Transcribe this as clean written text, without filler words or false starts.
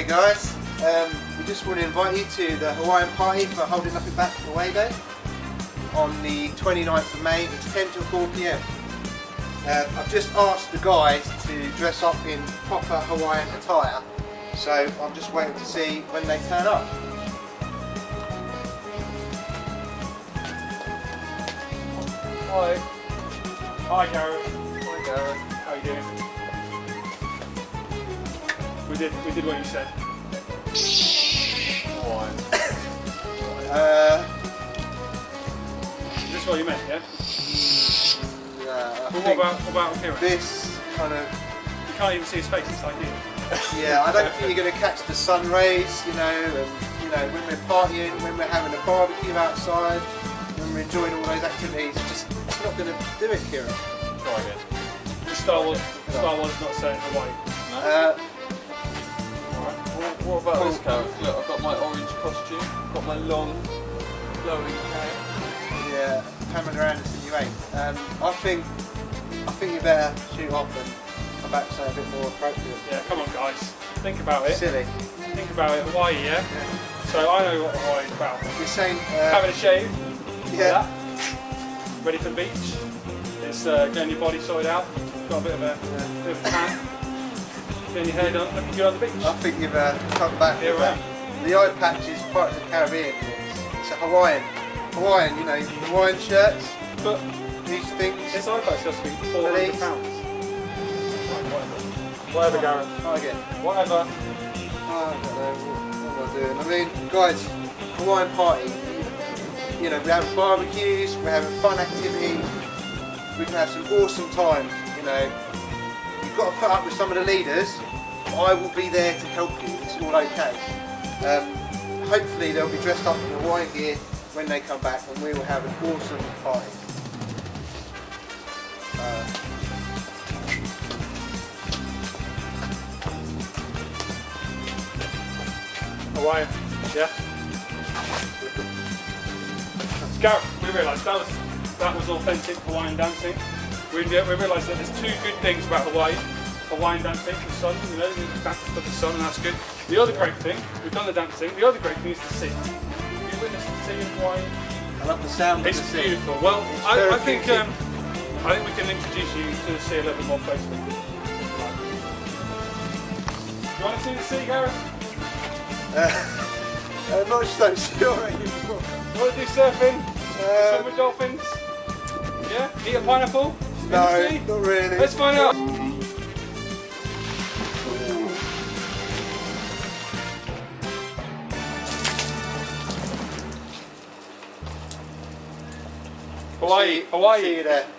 Hey guys, we just want to invite you to the Hawaiian party for Holding Nothing Back Away Day on the 29th of May. It's 10 till 4 PM. I've just asked the guys to dress up in proper Hawaiian attire, so I'm just waiting to see when they turn up. Hi. Hi Gareth. Hi Gareth. How are you doing? We did what you said. Is this what you meant, yeah? Well, what about appearance? This kind of... You can't even see his face, it's like you. Yeah, I don't think you're going to catch the sun rays, you know, and when we're partying, when we're having a barbecue outside, when we're enjoying all those activities, it's not going to do it, Kieran. Try again. The Star Wars not set in Hawaii. No? What about this character? Look, I've got my orange costume, got my long, flowing hair. Yeah, Pamela Anderson, you ain't. I think you better shoot off and come back to something a bit more appropriate. Yeah, come on guys, think about it. Silly. Think about it, Hawaii, yeah? So I know what Hawaii's about. You're saying... having a shave. Yeah. Like ready for the beach. It's getting your body sorted out. Got a bit of a tan. Getting your hair done, looking good on the beach. I think you've come back with that. The eye patch is Pirates of the Caribbean. It's a Hawaiian, you know, Hawaiian shirts. But these things. this eye patch just be £400. Right, whatever, Gareth. Try again. Whatever. I don't know, what am I doing? I mean, guys, Hawaiian party. You know, we're having barbecues, we're having fun activities. We can have some awesome times, you know. You've got to put up with some of the leaders. I will be there to help you. It's all okay. Hopefully they'll be dressed up in Hawaiian gear when they come back, and we will have an awesome party. Hawaiian, yeah. Gareth, we realised that was authentic Hawaiian dancing. We realised that there's two good things about Hawaii. Hawaiian dancing, the sun, you know, we dance for the sun, and that's good. The other great thing, we've done the dancing, the other great thing is the sea. Have you witnessed the sea in Hawaii? I love the sound of the sea. It's beautiful. Well, I think we can introduce you to the sea a little bit more closely. You want to see the sea, Gareth? I'm not so sure anymore. You want to do surfing? Swim with dolphins? Yeah? Eat a pineapple? No, not really. Let's find out. Hawaii. See you there.